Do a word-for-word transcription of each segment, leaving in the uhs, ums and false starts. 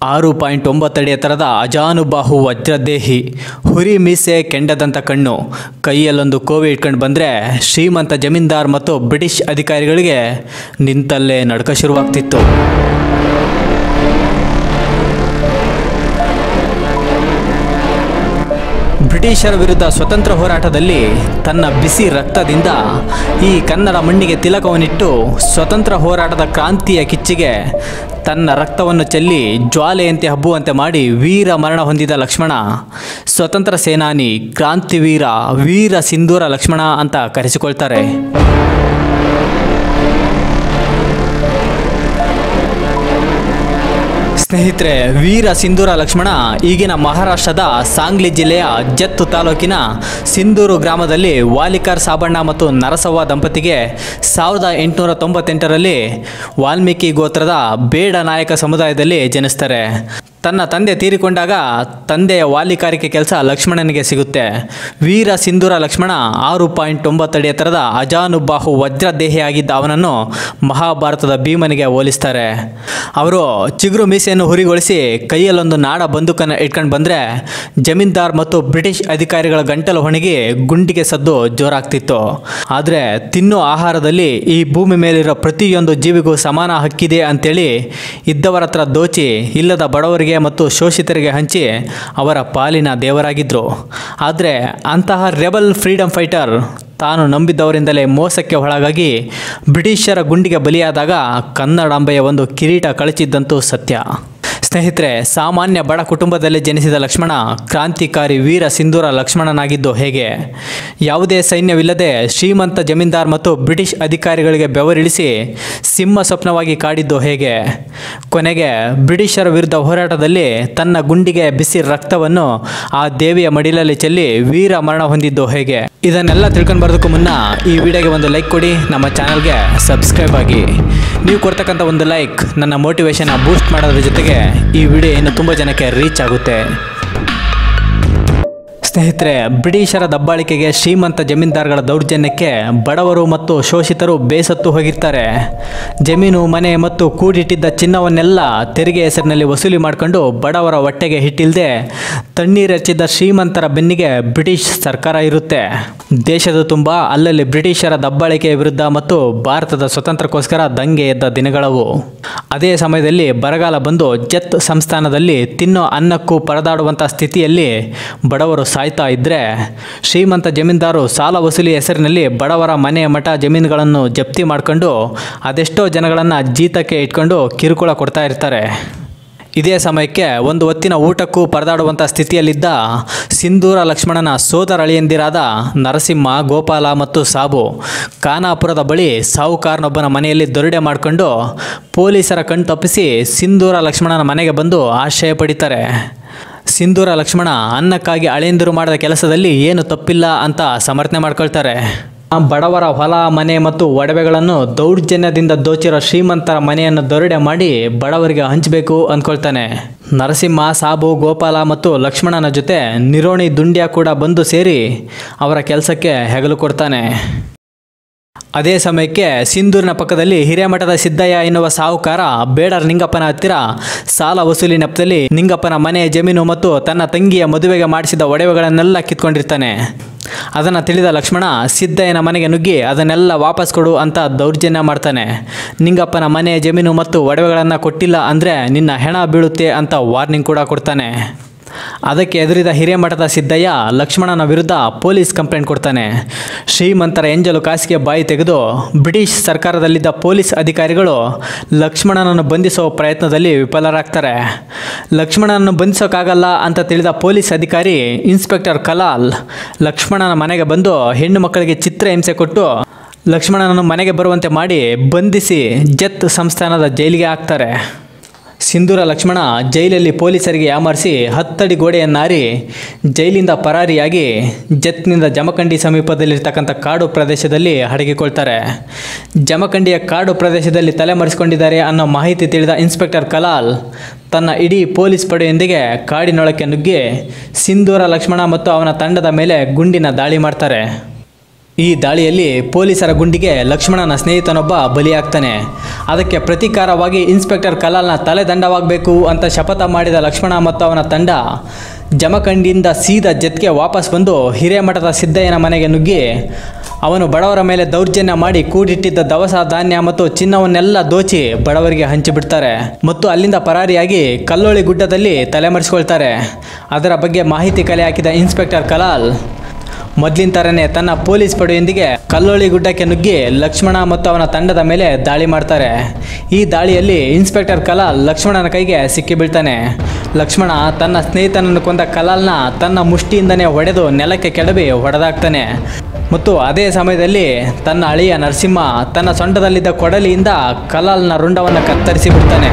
ಆರು ಪಾಯಿಂಟ್ ಒಂಬತ್ತು ಅಡಿ ಎತ್ತರದ ಅಜಾನುಬಾಹು ವಜ್ರದೇಹಿ, ಹುರಿ ಮೀಸೆ ಕೆಂಡದಂಥ ಕಣ್ಣು, ಕೈಯಲ್ಲೊಂದು ಕೋವಿ ಇಟ್ಕೊಂಡು ಬಂದರೆ ಶ್ರೀಮಂತ ಜಮೀನ್ದಾರ್ ಮತ್ತು ಬ್ರಿಟಿಷ್ ಅಧಿಕಾರಿಗಳಿಗೆ ನಿಂತಲ್ಲೇ ನಡುಕ ಶುರುವಾಗ್ತಿತ್ತು. ಬ್ರಿಟಿಷರ ವಿರುದ್ಧ ಸ್ವತಂತ್ರ ಹೋರಾಟದಲ್ಲಿ ತನ್ನ ಬಿಸಿ ರಕ್ತದಿಂದ ಈ ಕನ್ನಡ ಮಣ್ಣಿಗೆ ತಿಲಕವನ್ನಿಟ್ಟು ಸ್ವತಂತ್ರ ಹೋರಾಟದ ಕ್ರಾಂತಿಯ ಕಿಚ್ಚಿಗೆ ತನ್ನ ರಕ್ತವನ್ನು ಚೆಲ್ಲಿ ಜ್ವಾಲೆಯಂತೆ ಹಬ್ಬುವಂತೆ ಮಾಡಿ ವೀರ ಮರಣ ಹೊಂದಿದ ಲಕ್ಷ್ಮಣ ಸ್ವತಂತ್ರ ಸೇನಾನಿ, ಕ್ರಾಂತಿವೀರ, ವೀರ ಸಿಂಧೂರ ಲಕ್ಷ್ಮಣ ಅಂತ ಕರೆಸಿಕೊಳ್ತಾರೆ. ಸ್ನೇಹಿತರೆ, ವೀರ ಸಿಂಧೂರ ಲಕ್ಷ್ಮಣ ಈಗಿನ ಮಹಾರಾಷ್ಟ್ರದ ಸಾಂಗ್ಲಿ ಜಿಲ್ಲೆಯ ಜತ್ ತಾಲೂಕಿನ ಸಿಂಧೂರು ಗ್ರಾಮದಲ್ಲಿ ವಾಲಿಕಾರ್ ಸಾಬಣ್ಣ ಮತ್ತು ನರಸವ್ವ ದಂಪತಿಗೆ ಸಾವಿರದ ಎಂಟುನೂರ ತೊಂಬತ್ತೆಂಟರಲ್ಲಿ ವಾಲ್ಮೀಕಿ ಗೋತ್ರದ ಬೇಡ ನಾಯಕ ಸಮುದಾಯದಲ್ಲಿ ಜನಿಸ್ತಾರೆ. ತನ್ನ ತಂದೆ ತೀರಿಕೊಂಡಾಗ ತಂದೆಯ ವಾಲಿಕಾರಿಕೆ ಕೆಲಸ ಲಕ್ಷ್ಮಣನಿಗೆ ಸಿಗುತ್ತೆ. ವೀರ ಸಿಂಧೂರ ಲಕ್ಷ್ಮಣ ಆರು ಪಾಯಿಂಟ್ ಒಂಬತ್ತು ಅಡಿ ಎತ್ತರದ ಅಜಾನುಬಾಹು ವಜ್ರದೇಹಿಯಾಗಿದ್ದ ಅವನನ್ನು ಮಹಾಭಾರತದ ಭೀಮನಿಗೆ ಹೋಲಿಸ್ತಾರೆ. ಅವರು ಚಿಗುರು ಮೀಸೆಯನ್ನು ಹುರಿಗೊಳಿಸಿ ಕೈಯಲ್ಲೊಂದು ನಾಡ ಬಂದೂಕನ್ನು ಇಟ್ಕೊಂಡು ಬಂದರೆ ಜಮೀನ್ದಾರ್ ಮತ್ತು ಬ್ರಿಟಿಷ್ ಅಧಿಕಾರಿಗಳ ಗಂಟಲು ಹೊಣಗಿ ಗುಂಡಿಗೆ ಸದ್ದು ಜೋರಾಗ್ತಿತ್ತು. ಆದರೆ ತಿನ್ನೋ ಆಹಾರದಲ್ಲಿ ಈ ಭೂಮಿ ಮೇಲಿರೋ ಪ್ರತಿಯೊಂದು ಜೀವಿಗೂ ಸಮಾನ ಹಕ್ಕಿದೆ ಅಂತೇಳಿ ಇದ್ದವರ ಹತ್ರ ದೋಚಿ ಇಲ್ಲದ ಬಡವರಿಗೆ ಮತ್ತು ಶೋಷಿತರಿಗೆ ಹಂಚಿ ಅವರ ಪಾಲಿನ ದೇವರಾಗಿದ್ದರು. ಆದರೆ ಅಂತಹ ರೆಬಲ್ ಫ್ರೀಡಮ್ ಫೈಟರ್ ತಾನು ನಂಬಿದ್ದವರಿಂದಲೇ ಮೋಸಕ್ಕೆ ಒಳಗಾಗಿ ಬ್ರಿಟಿಷರ ಗುಂಡಿಗೆ ಬಲಿಯಾದಾಗ ಕನ್ನಡಾಂಬೆಯ ಒಂದು ಕಿರೀಟ ಕಳಚಿದ್ದಂತೂ ಸತ್ಯ. ಸ್ನೇಹಿತರೆ, ಸಾಮಾನ್ಯ ಬಡ ಕುಟುಂಬದಲ್ಲಿ ಜನಿಸಿದ ಲಕ್ಷ್ಮಣ ಕ್ರಾಂತಿಕಾರಿ ವೀರ ಸಿಂಧೂರ ಲಕ್ಷ್ಮಣನಾಗಿದ್ದು ಹೇಗೆ? ಯಾವುದೇ ಸೈನ್ಯವಿಲ್ಲದೆ ಶ್ರೀಮಂತ ಜಮೀನ್ದಾರ್ ಮತ್ತು ಬ್ರಿಟಿಷ್ ಅಧಿಕಾರಿಗಳಿಗೆ ಬೆವರಿಳಿಸಿ ಸಿಂಹ ಸ್ವಪ್ನವಾಗಿ ಕಾಡಿದ್ದು ಹೇಗೆ? ಕೊನೆಗೆ ಬ್ರಿಟಿಷರ ವಿರುದ್ಧ ಹೋರಾಟದಲ್ಲಿ ತನ್ನ ಗುಂಡಿಗೆ ಬಿಸಿ ರಕ್ತವನ್ನು ಆ ದೇವಿಯ ಮಡಿಲಲ್ಲಿ ಚೆಲ್ಲಿ ವೀರ ಮರಣ ಹೊಂದಿದ್ದು ಹೇಗೆ? ಇದನ್ನೆಲ್ಲ ತಿಳ್ಕೊಂಡು ಬರೋದಕ್ಕೂ ಮುನ್ನ ಈ ವಿಡಿಯೋಗೆ ಒಂದು ಲೈಕ್ ಕೊಡಿ, ನಮ್ಮ ಚಾನಲ್ಗೆ ಸಬ್ಸ್ಕ್ರೈಬ್ ಆಗಿ. ನೀವು ಕೊಡ್ತಕ್ಕಂಥ ಒಂದು ಲೈಕ್ ನನ್ನ ಮೋಟಿವೇಶನ್ ಬೂಸ್ಟ್ ಮಾಡೋದ್ರ ಜೊತೆಗೆ ಈ ವಿಡಿಯೋ ಇನ್ನು ತುಂಬ ಜನಕ್ಕೆ ರೀಚ್ ಆಗುತ್ತೆ. ಸ್ನೇಹಿತರೆ, ಬ್ರಿಟಿಷರ ದಬ್ಬಾಳಿಕೆಗೆ, ಶ್ರೀಮಂತ ಜಮೀನ್ದಾರ್ಗಳ ದೌರ್ಜನ್ಯಕ್ಕೆ ಬಡವರು ಮತ್ತು ಶೋಷಿತರು ಬೇಸತ್ತು ಹೋಗಿರ್ತಾರೆ. ಜಮೀನು, ಮನೆ ಮತ್ತು ಕೂಡಿಟ್ಟಿದ್ದ ಚಿನ್ನವನ್ನೆಲ್ಲ ತೆರಿಗೆ ಹೆಸರಿನಲ್ಲಿ ವಸೂಲಿ ಮಾಡಿಕೊಂಡು ಬಡವರ ಹೊಟ್ಟೆಗೆ ಹಿಟ್ಟಿಲ್ಲದೆ ತಣ್ಣೀರೆಚ್ಚಿದ್ದ ಶ್ರೀಮಂತರ ಬೆನ್ನಿಗೆ ಬ್ರಿಟಿಷ್ ಸರ್ಕಾರ ಇರುತ್ತೆ. ದೇಶದ ತುಂಬ ಅಲ್ಲಲ್ಲಿ ಬ್ರಿಟಿಷರ ದಬ್ಬಾಳಿಕೆಯ ವಿರುದ್ಧ ಮತ್ತು ಭಾರತದ ಸ್ವತಂತ್ರಕ್ಕೋಸ್ಕರ ದಂಗೆ ಎದ್ದ ದಿನಗಳವು. ಅದೇ ಸಮಯದಲ್ಲಿ ಬರಗಾಲ ಬಂದು ಜತ್ ಸಂಸ್ಥಾನದಲ್ಲಿ ತಿನ್ನೋ ಅನ್ನಕ್ಕೂ ಪರದಾಡುವಂಥ ಸ್ಥಿತಿಯಲ್ಲಿ ಬಡವರು ಸಾಯ್ತಾ ಇದ್ದರೆ ಶ್ರೀಮಂತ ಜಮೀನ್ದಾರು ಸಾಲ ವಸೂಲಿ ಹೆಸರಿನಲ್ಲಿ ಬಡವರ ಮನೆ, ಮಠ, ಜಮೀನುಗಳನ್ನು ಜಪ್ತಿ ಮಾಡಿಕೊಂಡು ಅದೆಷ್ಟೋ ಜನಗಳನ್ನು ಜೀತಕ್ಕೆ ಇಟ್ಕೊಂಡು ಕಿರುಕುಳ ಕೊಡ್ತಾ ಇರ್ತಾರೆ. ಇದೇ ಸಮಯಕ್ಕೆ ಒಂದು ಹೊತ್ತಿನ ಊಟಕ್ಕೂ ಪರದಾಡುವಂಥ ಸ್ಥಿತಿಯಲ್ಲಿದ್ದ ಸಿಂಧೂರ ಲಕ್ಷ್ಮಣನ ಸೋದರ ಅಳಿಯಂದಿರಾದ ನರಸಿಂಹ, ಗೋಪಾಲ ಮತ್ತು ಸಾಬು ಖಾನಾಪುರದ ಬಳಿ ಸಾಹುಕಾರನೊಬ್ಬನ ಮನೆಯಲ್ಲಿ ದೊರಡೆ ಮಾಡಿಕೊಂಡು ಪೊಲೀಸರ ಕಣ್ ತಪ್ಪಿಸಿ ಸಿಂಧೂರ ಲಕ್ಷ್ಮಣನ ಮನೆಗೆ ಬಂದು ಆಶ್ರಯ ಪಡಿತಾರೆ. ಸಿಂಧೂರ ಲಕ್ಷ್ಮಣ ಅನ್ನಕ್ಕಾಗಿ ಅಳಿಯಂದಿರು ಮಾಡಿದ ಕೆಲಸದಲ್ಲಿ ಏನು ತಪ್ಪಿಲ್ಲ ಅಂತ ಸಮರ್ಥನೆ ಮಾಡ್ಕೊಳ್ತಾರೆ. ಬಡವರ ಹೊಲ, ಮನೆ ಮತ್ತು ಒಡವೆಗಳನ್ನು ದೌರ್ಜನ್ಯದಿಂದ ದೋಚಿರೋ ಶ್ರೀಮಂತರ ಮನೆಯನ್ನು ದೊರಡೆ ಮಾಡಿ ಬಡವರಿಗೆ ಹಂಚಬೇಕು ಅಂದ್ಕೊಳ್ತಾನೆ. ನರಸಿಂಹ, ಸಾಬು, ಗೋಪಾಲ ಮತ್ತು ಲಕ್ಷ್ಮಣನ ಜೊತೆ ನಿರೋಣಿ ದುಂಡ್ಯ ಕೂಡ ಬಂದು ಸೇರಿ ಅವರ ಕೆಲಸಕ್ಕೆ ಹೆಗಲು ಕೊಡ್ತಾನೆ. ಅದೇ ಸಮಯಕ್ಕೆ ಸಿಂಧೂರಿನ ಪಕ್ಕದಲ್ಲಿ ಹಿರೇಮಠದ ಸಿದ್ದಯ್ಯ ಎನ್ನುವ ಸಾಹುಕಾರ ಬೇಡರ ನಿಂಗಪ್ಪನ ಹತ್ತಿರ ಸಾಲ ವಸೂಲಿ ನೆಪದಲ್ಲಿ ನಿಂಗಪ್ಪನ ಮನೆ, ಜಮೀನು ಮತ್ತು ತನ್ನ ತಂಗಿಯ ಮದುವೆಗೆ ಮಾಡಿಸಿದ ಒಡವೆಗಳನ್ನೆಲ್ಲ ಕಿತ್ಕೊಂಡಿರ್ತಾನೆ. ಅದನ್ನು ತಿಳಿದ ಲಕ್ಷ್ಮಣ ಸಿದ್ದಯ್ಯನ ಮನೆಗೆ ನುಗ್ಗಿ ಅದನ್ನೆಲ್ಲ ವಾಪಸ್ ಕೊಡು ಅಂತ ದೌರ್ಜನ್ಯ ಮಾಡ್ತಾನೆ. ನಿಂಗಪ್ಪನ ಮನೆ, ಜಮೀನು ಮತ್ತು ಒಡವೆಗಳನ್ನು ಕೊಟ್ಟಿಲ್ಲ ಅಂದರೆ ನಿನ್ನ ಹೆಣ ಬೀಳುತ್ತೆ ಅಂತ ವಾರ್ನಿಂಗ್ ಕೂಡ ಕೊಡ್ತಾನೆ. ಅದಕ್ಕೆ ಎದುರಿದ ಹಿರೇಮಠದ ಸಿದ್ದಯ್ಯ ಲಕ್ಷ್ಮಣನ ವಿರುದ್ಧ ಪೊಲೀಸ್ ಕಂಪ್ಲೇಂಟ್ ಕೊಡ್ತಾನೆ. ಶ್ರೀಮಂತರ ಎಂಜಲು ಕಾಸಿಗೆ ಬಾಯಿ ತೆಗೆದು ಬ್ರಿಟಿಷ್ ಸರ್ಕಾರದಲ್ಲಿದ್ದ ಪೊಲೀಸ್ ಅಧಿಕಾರಿಗಳು ಲಕ್ಷ್ಮಣನನ್ನು ಬಂಧಿಸುವ ಪ್ರಯತ್ನದಲ್ಲಿ ವಿಫಲರಾಗ್ತಾರೆ. ಲಕ್ಷ್ಮಣನನ್ನು ಬಂಧಿಸೋಕ್ಕಾಗಲ್ಲ ಅಂತ ತಿಳಿದ ಪೊಲೀಸ್ ಅಧಿಕಾರಿ ಇನ್ಸ್ಪೆಕ್ಟರ್ ಕಲಾಲ್ ಲಕ್ಷ್ಮಣನ ಮನೆಗೆ ಬಂದು ಹೆಣ್ಣು ಮಕ್ಕಳಿಗೆ ಚಿತ್ರಹಿಂಸೆ ಕೊಟ್ಟು ಲಕ್ಷ್ಮಣನನ್ನು ಮನೆಗೆ ಬರುವಂತೆ ಮಾಡಿ ಬಂಧಿಸಿ ಜತ್ ಸಂಸ್ಥಾನದ ಜೈಲಿಗೆ ಹಾಕ್ತಾರೆ. ಸಿಂಧೂರ ಲಕ್ಷ್ಮಣ ಜೈಲಲ್ಲಿ ಪೊಲೀಸರಿಗೆ ಯಾಮಾರಿಸಿ ಹತ್ತಡಿ ಗೋಡೆಯನ್ನಾರಿ ಜೈಲಿಂದ ಪರಾರಿಯಾಗಿ ಜತ್ನಿಂದ ಜಮಖಂಡಿ ಸಮೀಪದಲ್ಲಿರ್ತಕ್ಕಂಥ ಕಾಡು ಪ್ರದೇಶದಲ್ಲಿ ಅಡಗಿಕೊಳ್ತಾರೆ. ಜಮಖಂಡಿಯ ಕಾಡು ಪ್ರದೇಶದಲ್ಲಿ ತಲೆಮರೆಸಿಕೊಂಡಿದ್ದಾರೆ ಅನ್ನೋ ಮಾಹಿತಿ ತಿಳಿದ ಇನ್ಸ್ಪೆಕ್ಟರ್ ಕಲಾಲ್ ತನ್ನ ಇಡೀ ಪೊಲೀಸ್ ಪಡೆಯೊಂದಿಗೆ ಕಾಡಿನೊಳಕ್ಕೆ ನುಗ್ಗಿ ಸಿಂಧೂರ ಲಕ್ಷ್ಮಣ ಮತ್ತು ಅವನ ತಂಡದ ಮೇಲೆ ಗುಂಡಿನ ದಾಳಿ ಮಾಡ್ತಾರೆ. ಈ ದಾಳಿಯಲ್ಲಿ ಪೊಲೀಸರ ಗುಂಡಿಗೆ ಲಕ್ಷ್ಮಣನ ಸ್ನೇಹಿತನೊಬ್ಬ ಬಲಿಯಾಗ್ತಾನೆ. ಅದಕ್ಕೆ ಪ್ರತೀಕಾರವಾಗಿ ಇನ್ಸ್ಪೆಕ್ಟರ್ ಕಲಾಲ್ನ ತಲೆದಂಡವಾಗಬೇಕು ಅಂತ ಶಪಥ ಮಾಡಿದ ಲಕ್ಷ್ಮಣ ಮತ್ತು ಅವನ ತಂಡ ಜಮಖಂಡಿಯಿಂದ ಸೀದಾ ಜತ್ಗೆ ವಾಪಸ್ ಬಂದು ಹಿರೇಮಠದ ಸಿದ್ದಯ್ಯನ ಮನೆಗೆ ನುಗ್ಗಿ ಅವನು ಬಡವರ ಮೇಲೆ ದೌರ್ಜನ್ಯ ಮಾಡಿ ಕೂಡಿಟ್ಟಿದ್ದ ದವಸ ಧಾನ್ಯ ಮತ್ತು ಚಿನ್ನವನ್ನೆಲ್ಲ ದೋಚಿ ಬಡವರಿಗೆ ಹಂಚಿಬಿಡ್ತಾರೆ ಮತ್ತು ಅಲ್ಲಿಂದ ಪರಾರಿಯಾಗಿ ಕಲ್ಲೋಳಿ ಗುಡ್ಡದಲ್ಲಿ ತಲೆಮರೆಸಿಕೊಳ್ತಾರೆ. ಅದರ ಬಗ್ಗೆ ಮಾಹಿತಿ ಕಲೆ ಹಾಕಿದ ಇನ್ಸ್ಪೆಕ್ಟರ್ ಕಲಾಲ್ ಮೊದಲಿನ ಥರನೇ ತನ್ನ ಪೊಲೀಸ್ ಪಡೆಯೊಂದಿಗೆ ಕಲ್ಲೋಳಿ ಗುಡ್ಡಕ್ಕೆ ನುಗ್ಗಿ ಲಕ್ಷ್ಮಣ ಮತ್ತು ಅವನ ತಂಡದ ಮೇಲೆ ದಾಳಿ ಮಾಡ್ತಾರೆ. ಈ ದಾಳಿಯಲ್ಲಿ ಇನ್ಸ್ಪೆಕ್ಟರ್ ಕಲಾಲ್ ಲಕ್ಷ್ಮಣನ ಕೈಗೆ ಸಿಕ್ಕಿ ಬೀಳ್ತಾನೆ. ಲಕ್ಷ್ಮಣ ತನ್ನ ಸ್ನೇಹಿತನನ್ನು ಕೊಂದ ಕಲಾಲ್ನ ತನ್ನ ಮುಷ್ಟಿಯಿಂದನೇ ಹೊಡೆದು ನೆಲಕ್ಕೆ ಕೆಡವಿ ಹೊಡೆದಾಕ್ತಾನೆ ಮತ್ತು ಅದೇ ಸಮಯದಲ್ಲಿ ತನ್ನ ಅಳಿಯ ನರಸಿಂಹ ತನ್ನ ಸೊಂಟದಲ್ಲಿದ್ದ ಕೊಡಲಿಯಿಂದ ಕಲಾಲ್ನ ರುಂಡವನ್ನು ಕತ್ತರಿಸಿ ಬಿಡ್ತಾನೆ.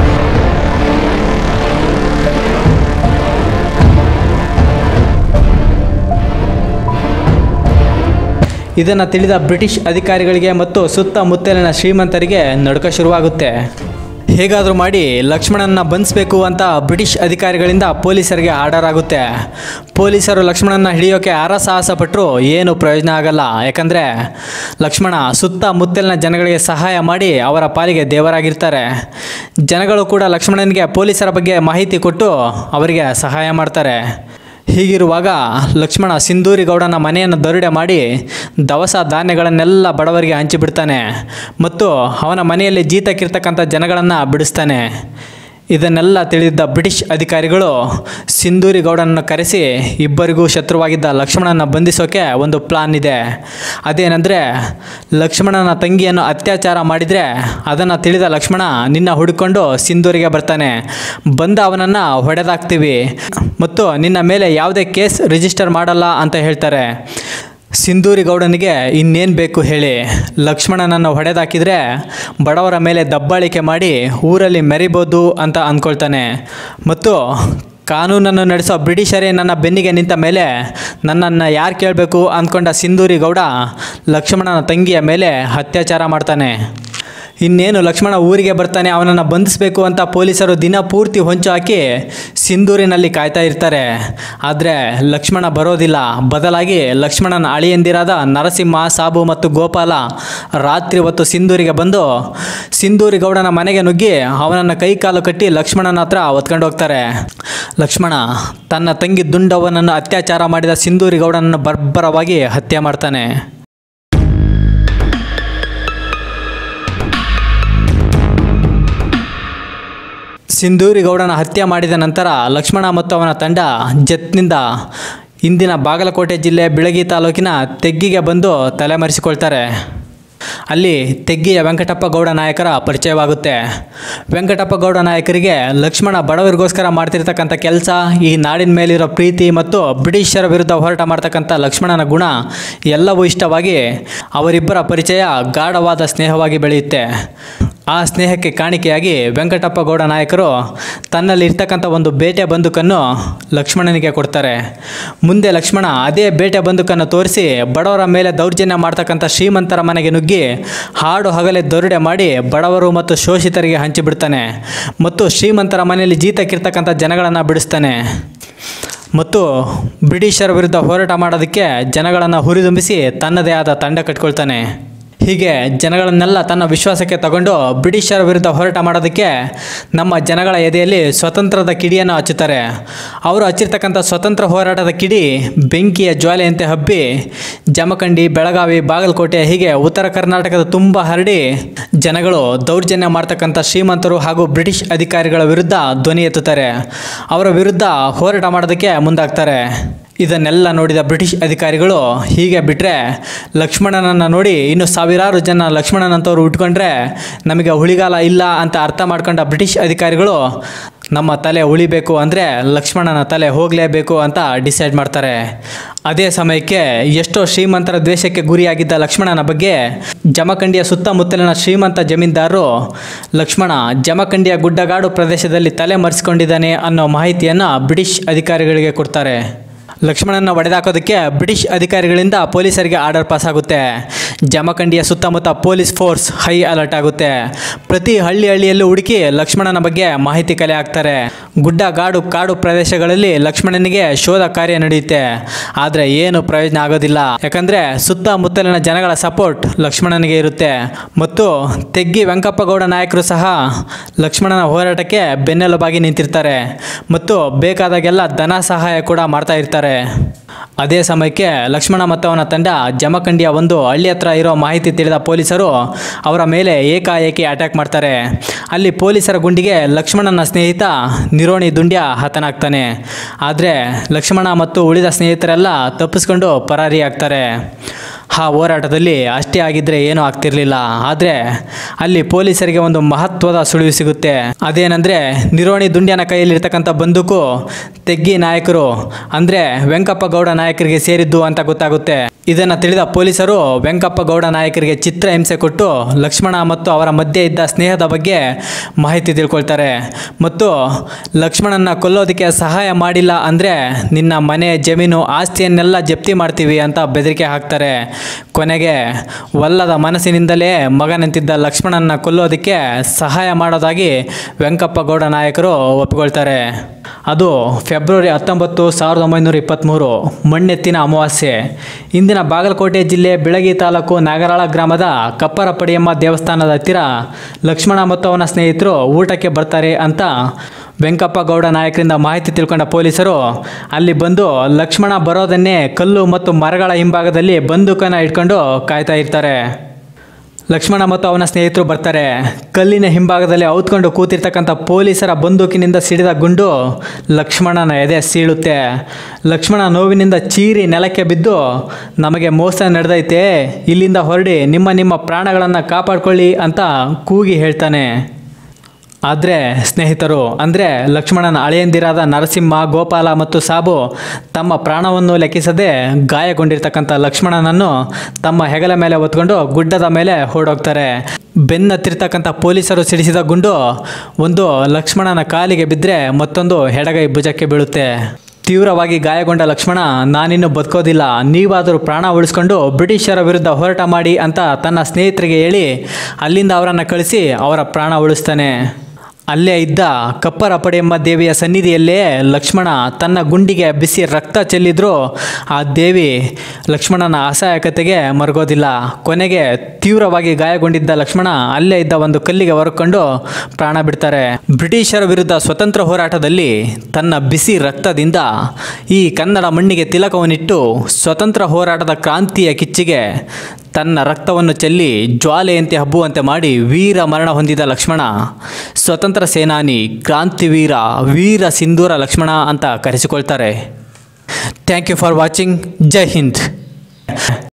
ಇದನ್ನು ತಿಳಿದ ಬ್ರಿಟಿಷ್ ಅಧಿಕಾರಿಗಳಿಗೆ ಮತ್ತು ಸುತ್ತಮುತ್ತಲಿನ ಶ್ರೀಮಂತರಿಗೆ ನಡುಕ ಶುರುವಾಗುತ್ತೆ. ಹೇಗಾದರೂ ಮಾಡಿ ಲಕ್ಷ್ಮಣನ ಬಂಧಿಸಬೇಕು ಅಂತ ಬ್ರಿಟಿಷ್ ಅಧಿಕಾರಿಗಳಿಂದ ಪೊಲೀಸರಿಗೆ ಆರ್ಡರ್ ಆಗುತ್ತೆ. ಪೊಲೀಸರು ಲಕ್ಷ್ಮಣನ ಹಿಡಿಯೋಕೆ ಹರಸಾಹಸ ಪಟ್ಟರು ಏನು ಪ್ರಯೋಜನ ಆಗಲ್ಲ. ಯಾಕಂದರೆ ಲಕ್ಷ್ಮಣ ಸುತ್ತಮುತ್ತಲಿನ ಜನಗಳಿಗೆ ಸಹಾಯ ಮಾಡಿ ಅವರ ಪಾಲಿಗೆ ದೇವರಾಗಿರ್ತಾರೆ. ಜನಗಳು ಕೂಡ ಲಕ್ಷ್ಮಣನಿಗೆ ಪೊಲೀಸರ ಬಗ್ಗೆ ಮಾಹಿತಿ ಕೊಟ್ಟು ಅವರಿಗೆ ಸಹಾಯ ಮಾಡ್ತಾರೆ. ಹೀಗಿರುವಾಗ ಲಕ್ಷ್ಮಣ ಸಿಂಧೂರಿ ಗೌಡನ ಮನೆಯನ್ನು ದರೋಡೆ ಮಾಡಿ ದವಸ ಧಾನ್ಯಗಳನ್ನೆಲ್ಲ ಬಡವರಿಗೆ ಹಂಚಿಬಿಡ್ತಾನೆ ಮತ್ತು ಅವನ ಮನೆಯಲ್ಲಿ ಜೀತಕ್ಕಿರ್ತಕ್ಕಂಥ ಜನಗಳನ್ನು ಬಿಡಿಸ್ತಾನೆ. ಇದನ್ನೆಲ್ಲ ತಿಳಿದಿದ್ದ ಬ್ರಿಟಿಷ್ ಅಧಿಕಾರಿಗಳು ಸಿಂಧೂರಿ ಗೌಡನನ್ನು ಕರೆಸಿ ಇಬ್ಬರಿಗೂ ಶತ್ರುವಾಗಿದ್ದ ಲಕ್ಷ್ಮಣನ ಬಂಧಿಸೋಕೆ ಒಂದು ಪ್ಲಾನ್ ಇದೆ. ಅದೇನೆಂದರೆ ಲಕ್ಷ್ಮಣನ ತಂಗಿಯನ್ನು ಅತ್ಯಾಚಾರ ಮಾಡಿದರೆ ಅದನ್ನು ತಿಳಿದ ಲಕ್ಷ್ಮಣ ನಿನ್ನ ಹುಡುಕೊಂಡು ಸಿಂಧೂರಿಗೆ ಬರ್ತಾನೆ. ಬಂದ ಅವನನ್ನು ಹೊಡೆದಾಕ್ತೀವಿ ಮತ್ತು ನಿನ್ನ ಮೇಲೆ ಯಾವುದೇ ಕೇಸ್ ರಿಜಿಸ್ಟರ್ ಮಾಡಲ್ಲ ಅಂತ ಹೇಳ್ತಾರೆ. ಸಿಂಧೂರಿ ಗೌಡನಿಗೆ ಇನ್ನೇನು ಬೇಕು ಹೇಳಿ, ಲಕ್ಷ್ಮಣನನ್ನು ಹೊಡೆದಾಕಿದರೆ ಬಡವರ ಮೇಲೆ ದಬ್ಬಾಳಿಕೆ ಮಾಡಿ ಊರಲ್ಲಿ ಮೆರಿಬೋದು ಅಂತ ಅಂದ್ಕೊಳ್ತಾನೆ ಮತ್ತು ಕಾನೂನನ್ನು ನಡೆಸೋ ಬ್ರಿಟಿಷರೇ ನನ್ನ ಬೆನ್ನಿಗೆ ನಿಂತ ಮೇಲೆ ನನ್ನನ್ನು ಯಾರು ಕೇಳಬೇಕು ಅಂದ್ಕೊಂಡ ಸಿಂಧೂರಿ ಗೌಡ ಲಕ್ಷ್ಮಣನ ತಂಗಿಯ ಮೇಲೆ ಅತ್ಯಾಚಾರ ಮಾಡ್ತಾನೆ. ಇನ್ನೇನು ಲಕ್ಷ್ಮಣ ಊರಿಗೆ ಬರ್ತಾನೆ, ಅವನನ್ನು ಬಂಧಿಸಬೇಕು ಅಂತ ಪೊಲೀಸರು ದಿನ ಪೂರ್ತಿ ಹೊಂಚು ಹಾಕಿ ಸಿಂಧೂರಿನಲ್ಲಿ ಕಾಯ್ತಾ ಇರ್ತಾರೆ. ಆದರೆ ಲಕ್ಷ್ಮಣ ಬರೋದಿಲ್ಲ. ಬದಲಾಗಿ ಲಕ್ಷ್ಮಣನ ಅಳಿಯಂದಿರಾದ ನರಸಿಂಹ, ಸಾಬು ಮತ್ತು ಗೋಪಾಲ ರಾತ್ರಿ ಹೊತ್ತು ಸಿಂಧೂರಿಗೆ ಬಂದು ಸಿಂಧೂರಿ ಗೌಡನ ಮನೆಗೆ ನುಗ್ಗಿ ಅವನನ್ನು ಕೈ ಕಾಲು ಕಟ್ಟಿ ಲಕ್ಷ್ಮಣನ ಹತ್ರ ಹೊತ್ಕೊಂಡು ಹೋಗ್ತಾರೆ. ಲಕ್ಷ್ಮಣ ತನ್ನ ತಂಗಿ ದುಂಡವ್ವನನ್ನು ಅತ್ಯಾಚಾರ ಮಾಡಿದ ಸಿಂಧೂರಿ ಗೌಡನನ್ನು ಬರ್ಬರವಾಗಿ ಹತ್ಯೆ ಮಾಡ್ತಾನೆ. ಸಿಂಧೂರಿ ಗೌಡನ ಹತ್ಯೆ ಮಾಡಿದ ನಂತರ ಲಕ್ಷ್ಮಣ ಮತ್ತು ಅವನ ತಂಡ ಜತ್ನಿಂದ ಇಂದಿನ ಬಾಗಲಕೋಟೆ ಜಿಲ್ಲೆ ಬಿಳಗಿ ತಾಲೂಕಿನ ತೆಗ್ಗಿಗೆ ಬಂದು ತಲೆಮರೆಸಿಕೊಳ್ತಾರೆ. ಅಲ್ಲಿ ತೆಗ್ಗಿಯ ವೆಂಕಟಪ್ಪ ಗೌಡ ನಾಯಕರ ಪರಿಚಯವಾಗುತ್ತೆ. ವೆಂಕಟಪ್ಪ ಗೌಡ ನಾಯಕರಿಗೆ ಲಕ್ಷ್ಮಣ ಬಡವರಿಗೋಸ್ಕರ ಮಾಡ್ತಿರ್ತಕ್ಕಂಥ ಕೆಲಸ, ಈ ನಾಡಿನ ಮೇಲಿರೋ ಪ್ರೀತಿ ಮತ್ತು ಬ್ರಿಟಿಷರ ವಿರುದ್ಧ ಹೋರಾಟ ಮಾಡ್ತಕ್ಕಂಥ ಲಕ್ಷ್ಮಣನ ಗುಣ ಎಲ್ಲವೂ ಇಷ್ಟವಾಗಿ ಅವರಿಬ್ಬರ ಪರಿಚಯ ಗಾಢವಾದ ಸ್ನೇಹವಾಗಿ ಬೆಳೆಯುತ್ತೆ. ಆ ಸ್ನೇಹಕ್ಕೆ ಕಾಣಿಕೆಯಾಗಿ ವೆಂಕಟಪ್ಪ ಗೌಡ ನಾಯಕರು ತನ್ನಲ್ಲಿ ಇರ್ತಕ್ಕಂಥ ಒಂದು ಬೇಟೆ ಬಂದೂಕನ್ನು ಲಕ್ಷ್ಮಣನಿಗೆ ಕೊಡ್ತಾರೆ. ಮುಂದೆ ಲಕ್ಷ್ಮಣ ಅದೇ ಬೇಟೆ ಬಂದೂಕನ್ನು ತೋರಿಸಿ ಬಡವರ ಮೇಲೆ ದೌರ್ಜನ್ಯ ಮಾಡ್ತಕ್ಕಂಥ ಶ್ರೀಮಂತರ ಮನೆಗೆ ನುಗ್ಗಿ ಹಾಡು ಹಗಲೇ ದರೋಡೆ ಮಾಡಿ ಬಡವರು ಮತ್ತು ಶೋಷಿತರಿಗೆ ಹಂಚಿಬಿಡ್ತಾನೆ ಮತ್ತು ಶ್ರೀಮಂತರ ಮನೆಯಲ್ಲಿ ಜೀತಕ್ಕಿರ್ತಕ್ಕಂಥ ಜನಗಳನ್ನು ಬಿಡಿಸ್ತಾನೆ ಮತ್ತು ಬ್ರಿಟಿಷರ ವಿರುದ್ಧ ಹೋರಾಟ ಮಾಡೋದಕ್ಕೆ ಜನಗಳನ್ನು ಹುರಿದುಂಬಿಸಿ ತನ್ನದೇ ಆದ ತಂಡ ಕಟ್ಕೊಳ್ತಾನೆ. ಹೀಗೆ ಜನಗಳನ್ನೆಲ್ಲ ತನ್ನ ವಿಶ್ವಾಸಕ್ಕೆ ತಗೊಂಡು ಬ್ರಿಟಿಷರ ವಿರುದ್ಧ ಹೋರಾಟ ಮಾಡೋದಕ್ಕೆ ನಮ್ಮ ಜನಗಳ ಎದೆಯಲ್ಲಿ ಸ್ವತಂತ್ರದ ಕಿಡಿಯನ್ನು ಹಚ್ಚುತ್ತಾರೆ. ಅವರು ಹಚ್ಚಿರ್ತಕ್ಕಂಥ ಸ್ವತಂತ್ರ ಹೋರಾಟದ ಕಿಡಿ ಬೆಂಕಿಯ ಜ್ವಾಲೆಯಂತೆ ಹಬ್ಬಿ ಜಮಖಂಡಿ, ಬೆಳಗಾವಿ, ಬಾಗಲಕೋಟೆ ಹೀಗೆ ಉತ್ತರ ಕರ್ನಾಟಕದ ತುಂಬ ಹರಡಿ ಜನಗಳು ದೌರ್ಜನ್ಯ ಮಾಡ್ತಕ್ಕಂಥ ಶ್ರೀಮಂತರು ಹಾಗೂ ಬ್ರಿಟಿಷ್ ಅಧಿಕಾರಿಗಳ ವಿರುದ್ಧ ಧ್ವನಿ ಎತ್ತುತ್ತಾರೆ. ಅವರ ವಿರುದ್ಧ ಹೋರಾಟ ಮಾಡೋದಕ್ಕೆ ಮುಂದಾಗ್ತಾರೆ. ಇದನ್ನೆಲ್ಲ ನೋಡಿದ ಬ್ರಿಟಿಷ್ ಅಧಿಕಾರಿಗಳು ಹೀಗೆ ಬಿಟ್ಟರೆ ಲಕ್ಷ್ಮಣನನ್ನು ನೋಡಿ ಇನ್ನು ಸಾವಿರಾರು ಜನ ಲಕ್ಷ್ಮಣನಂತವರು ಉಟ್ಕೊಂಡ್ರೆ ನಮಗೆ ಉಳಿಗಾಲ ಇಲ್ಲ ಅಂತ ಅರ್ಥ ಮಾಡ್ಕೊಂಡ ಬ್ರಿಟಿಷ್ ಅಧಿಕಾರಿಗಳು ನಮ್ಮ ತಲೆ ಉಳಿಬೇಕು ಅಂದರೆ ಲಕ್ಷ್ಮಣನ ತಲೆ ಹೋಗಲೇಬೇಕು ಅಂತ ಡಿಸೈಡ್ ಮಾಡ್ತಾರೆ. ಅದೇ ಸಮಯಕ್ಕೆ ಎಷ್ಟೋ ಶ್ರೀಮಂತರ ದ್ವೇಷಕ್ಕೆ ಗುರಿಯಾಗಿದ್ದ ಲಕ್ಷ್ಮಣನ ಬಗ್ಗೆ ಜಮಖಂಡಿಯ ಸುತ್ತಮುತ್ತಲಿನ ಶ್ರೀಮಂತ ಜಮೀನ್ದಾರರು ಲಕ್ಷ್ಮಣ ಜಮಖಂಡಿಯ ಗುಡ್ಡಗಾಡು ಪ್ರದೇಶದಲ್ಲಿ ತಲೆ ಮರೆಸಿಕೊಂಡಿದ್ದಾನೆ ಅನ್ನೋ ಮಾಹಿತಿಯನ್ನು ಬ್ರಿಟಿಷ್ ಅಧಿಕಾರಿಗಳಿಗೆ ಕೊಡ್ತಾರೆ. ಲಕ್ಷ್ಮಣನ ಹೊಡೆದಾಕೋದಕ್ಕೆ ಬ್ರಿಟಿಷ್ ಅಧಿಕಾರಿಗಳಿಂದ ಪೊಲೀಸರಿಗೆ ಆರ್ಡರ್ ಪಾಸ್ ಆಗುತ್ತೆ. ಜಮಖಂಡಿಯ ಸುತ್ತಮುತ್ತ ಪೊಲೀಸ್ ಫೋರ್ಸ್ ಹೈ ಅಲರ್ಟ್ ಆಗುತ್ತೆ. ಪ್ರತಿ ಹಳ್ಳಿ ಹಳ್ಳಿಯಲ್ಲೂ ಹುಡುಕಿ ಲಕ್ಷ್ಮಣನ ಬಗ್ಗೆ ಮಾಹಿತಿ ಕಲೆ ಹಾಕ್ತಾರೆ. ಗುಡ್ಡ ಗಾಡು ಕಾಡು ಪ್ರದೇಶಗಳಲ್ಲಿ ಲಕ್ಷ್ಮಣನಿಗೆ ಶೋಧ ಕಾರ್ಯ ನಡೆಯುತ್ತೆ. ಆದರೆ ಏನು ಪ್ರಯೋಜನ ಆಗೋದಿಲ್ಲ. ಯಾಕಂದರೆ ಸುತ್ತಮುತ್ತಲಿನ ಜನಗಳ ಸಪೋರ್ಟ್ ಲಕ್ಷ್ಮಣನಿಗೆ ಇರುತ್ತೆ. ಮತ್ತು ತೆಗ್ಗಿ ವೆಂಕಪ್ಪಗೌಡ ನಾಯಕರು ಸಹ ಲಕ್ಷ್ಮಣನ ಹೋರಾಟಕ್ಕೆ ಬೆನ್ನೆಲುಬಾಗಿ ನಿಂತಿರ್ತಾರೆ ಮತ್ತು ಬೇಕಾದಾಗೆಲ್ಲ ಧನ ಸಹಾಯ ಕೂಡ ಮಾಡ್ತಾ ಇರ್ತಾರೆ. ಅದೇ ಸಮಯಕ್ಕೆ ಲಕ್ಷ್ಮಣ ಮತ್ತು ಅವನ ತಂಡ ಜಮಖಂಡಿಯ ಒಂದು ಹಳ್ಳಿ ಹತ್ರ ಇರೋ ಮಾಹಿತಿ ತಿಳಿದ ಪೊಲೀಸರು ಅವರ ಮೇಲೆ ಏಕಾಏಕಿ ಅಟ್ಯಾಕ್ ಮಾಡ್ತಾರೆ. ಅಲ್ಲಿ ಪೊಲೀಸರ ಗುಂಡಿಗೆ ಲಕ್ಷ್ಮಣನ ಸ್ನೇಹಿತ ನಿರೋಣಿ ದುಂಡ್ಯ ಹತನಾಗ್ತಾನೆ. ಆದರೆ ಲಕ್ಷ್ಮಣ ಮತ್ತು ಉಳಿದ ಸ್ನೇಹಿತರೆಲ್ಲ ತಪ್ಪಿಸ್ಕೊಂಡು ಪರಾರಿ ಆಗ್ತಾರೆ. ಆ ಹೋರಾಟದಲ್ಲಿ ಅಷ್ಟೇ ಆಗಿದ್ದರೆ ಏನೂ ಆಗ್ತಿರಲಿಲ್ಲ. ಆದರೆ ಅಲ್ಲಿ ಪೊಲೀಸರಿಗೆ ಒಂದು ಮಹತ್ವದ ಸುಳಿವು ಸಿಗುತ್ತೆ. ಅದೇನೆಂದರೆ ನಿರೋಣಿ ದುಂಡ್ಯನ ಕೈಯಲ್ಲಿರ್ತಕ್ಕಂಥ ಬಂದೂಕು ತೆಗ್ಗಿ ನಾಯಕರು ಅಂದರೆ ವೆಂಕಪ್ಪಗೌಡ ನಾಯಕರಿಗೆ ಸೇರಿದ್ದು ಅಂತ ಗೊತ್ತಾಗುತ್ತೆ. ಇದನ್ನು ತಿಳಿದ ಪೊಲೀಸರು ವೆಂಕಪ್ಪಗೌಡ ನಾಯಕರಿಗೆ ಚಿತ್ರಹಿಂಸೆ ಕೊಟ್ಟು ಲಕ್ಷ್ಮಣ ಮತ್ತು ಅವರ ಮಧ್ಯೆ ಇದ್ದ ಸ್ನೇಹದ ಬಗ್ಗೆ ಮಾಹಿತಿ ತಿಳ್ಕೊಳ್ತಾರೆ. ಮತ್ತು ಲಕ್ಷ್ಮಣನ ಕೊಲ್ಲೋದಕ್ಕೆ ಸಹಾಯ ಮಾಡಿಲ್ಲ ಅಂದರೆ ನಿನ್ನ ಮನೆ ಜಮೀನು ಆಸ್ತಿಯನ್ನೆಲ್ಲ ಜಪ್ತಿ ಮಾಡ್ತೀವಿ ಅಂತ ಬೆದರಿಕೆ ಹಾಕ್ತಾರೆ. ಕೊನೆಗೆ ಒಲ್ಲದ ಮನಸ್ಸಿನಿಂದಲೇ ಮಗನಂತಿದ್ದ ಲಕ್ಷ್ಮಣನ ಕೊಲ್ಲೋದಕ್ಕೆ ಸಹಾಯ ಮಾಡೋದಾಗಿ ವೆಂಕಪ್ಪಗೌಡ ನಾಯಕರು ಒಪ್ಪಿಕೊಳ್ತಾರೆ. ಅದು ಫೆಬ್ರವರಿ ಹತ್ತೊಂಬತ್ತು ಸಾವಿರದ ಒಂಬೈನೂರ ಇಪ್ಪತ್ತ್ಮೂರು ಮಣ್ಣೆತ್ತಿನ ಅಮಾವಾಸ್ಯೆ. ಇಂದಿನ ಬಾಗಲಕೋಟೆ ಜಿಲ್ಲೆ ಬಿಳಗಿ ತಾಲೂಕು ನಾಗರಾಳ ಗ್ರಾಮದ ಕಪ್ಪರ ಪಡಿಯಮ್ಮ ದೇವಸ್ಥಾನದ ಹತ್ತಿರ ಲಕ್ಷ್ಮಣ ಮತ್ತು ಅವನ ಸ್ನೇಹಿತರು ಊಟಕ್ಕೆ ಬರ್ತಾರೆ ಅಂತ ವೆಂಕಪ್ಪಗೌಡ ನಾಯಕರಿಂದ ಮಾಹಿತಿ ತಿಳ್ಕೊಂಡ ಪೊಲೀಸರು ಅಲ್ಲಿ ಬಂದು ಲಕ್ಷ್ಮಣ ಬರೋದನ್ನೇ ಕಲ್ಲು ಮತ್ತು ಮರಗಳ ಹಿಂಭಾಗದಲ್ಲಿ ಬಂದೂಕನ್ನು ಇಟ್ಕೊಂಡು ಕಾಯ್ತಾ ಇರ್ತಾರೆ. ಲಕ್ಷ್ಮಣ ಮತ್ತು ಅವನ ಸ್ನೇಹಿತರು ಬರ್ತಾರೆ. ಕಲ್ಲಿನ ಹಿಂಭಾಗದಲ್ಲಿ ಔತ್ಕೊಂಡು ಕೂತಿರ್ತಕ್ಕಂಥ ಪೊಲೀಸರ ಬಂದೂಕಿನಿಂದ ಸಿಡಿದ ಗುಂಡು ಲಕ್ಷ್ಮಣನ ಎದೆ ಸೀಳುತ್ತೆ. ಲಕ್ಷ್ಮಣ ನೋವಿನಿಂದ ಚೀರಿ ನೆಲಕ್ಕೆ ಬಿದ್ದು ನಮಗೆ ಮೋಸ ನಡೆದೈತೆ, ಇಲ್ಲಿಂದ ಹೊರಡಿ, ನಿಮ್ಮ ನಿಮ್ಮ ಪ್ರಾಣಗಳನ್ನು ಕಾಪಾಡ್ಕೊಳ್ಳಿ ಅಂತ ಕೂಗಿ ಹೇಳ್ತಾನೆ. ಆದರೆ ಸ್ನೇಹಿತರು ಅಂದರೆ ಲಕ್ಷ್ಮಣನ ಅಳೆಯಂದಿರಾದ ನರಸಿಂಹ, ಗೋಪಾಲ ಮತ್ತು ಸಾಬು ತಮ್ಮ ಪ್ರಾಣವನ್ನು ಲೆಕ್ಕಿಸದೆ ಗಾಯಗೊಂಡಿರ್ತಕ್ಕಂಥ ಲಕ್ಷ್ಮಣನನ್ನು ತಮ್ಮ ಹೆಗಲ ಮೇಲೆ ಹೊತ್ಕೊಂಡು ಗುಡ್ಡದ ಮೇಲೆ ಓಡೋಗ್ತಾರೆ. ಬೆನ್ನತ್ತಿರ್ತಕ್ಕಂಥ ಪೊಲೀಸರು ಸಿಡಿಸಿದ ಗುಂಡು ಒಂದು ಲಕ್ಷ್ಮಣನ ಕಾಲಿಗೆ ಬಿದ್ದರೆ ಮತ್ತೊಂದು ಎಡಗೈ ಭುಜಕ್ಕೆ ಬೀಳುತ್ತೆ. ತೀವ್ರವಾಗಿ ಗಾಯಗೊಂಡ ಲಕ್ಷ್ಮಣ ನಾನಿನ್ನು ಬದುಕೋದಿಲ್ಲ, ನೀವಾದರೂ ಪ್ರಾಣ ಉಳಿಸ್ಕೊಂಡು ಬ್ರಿಟಿಷರ ವಿರುದ್ಧ ಹೋರಾಟ ಮಾಡಿ ಅಂತ ತನ್ನ ಸ್ನೇಹಿತರಿಗೆ ಹೇಳಿ ಅಲ್ಲಿಂದ ಅವರನ್ನು ಕಳಿಸಿ ಅವರ ಪ್ರಾಣ ಉಳಿಸ್ತಾನೆ. ಅಲ್ಲೇ ಇದ್ದ ಕಪ್ಪರ ಪಡಿಯಮ್ಮ ದೇವಿಯ ಸನ್ನಿಧಿಯಲ್ಲೇ ಲಕ್ಷ್ಮಣ ತನ್ನ ಗುಂಡಿಗೆ ಬಿಸಿ ರಕ್ತ ಚೆಲ್ಲಿದ್ರೂ ಆ ದೇವಿ ಲಕ್ಷ್ಮಣನ ಅಸಹಾಯಕತೆಗೆ ಮರಗೋದಿಲ್ಲ. ಕೊನೆಗೆ ತೀವ್ರವಾಗಿ ಗಾಯಗೊಂಡಿದ್ದ ಲಕ್ಷ್ಮಣ ಅಲ್ಲೇ ಇದ್ದ ಒಂದು ಕಲ್ಲಿಗೆ ಹೊರಕೊಂಡು ಪ್ರಾಣ ಬಿಡ್ತಾರೆ. ಬ್ರಿಟಿಷರ ವಿರುದ್ಧ ಸ್ವತಂತ್ರ ಹೋರಾಟದಲ್ಲಿ ತನ್ನ ಬಿಸಿ ರಕ್ತದಿಂದ ಈ ಕನ್ನಡ ಮಣ್ಣಿಗೆ ತಿಲಕವನ್ನಿಟ್ಟು ಸ್ವತಂತ್ರ ಹೋರಾಟದ ಕ್ರಾಂತಿಯ ಕಿಚ್ಚಿಗೆ ತನ್ನ ರಕ್ತವನ್ನು ಚೆಲ್ಲಿ ಜ್ವಾಲೆಯಂತೆ ಹಬ್ಬುವಂತೆ ಮಾಡಿ ವೀರ ಮರಣ ಹೊಂದಿದ ಲಕ್ಷ್ಮಣ ಸ್ವತಂತ್ರ ಸೇನಾನಿ, ಕ್ರಾಂತಿವೀರ, ವೀರ ಸಿಂಧೂರ ಲಕ್ಷ್ಮಣ ಅಂತ ಕರೆಸಿಕೊಳ್ತಾರೆ. Thank you for watching. Jai Hind.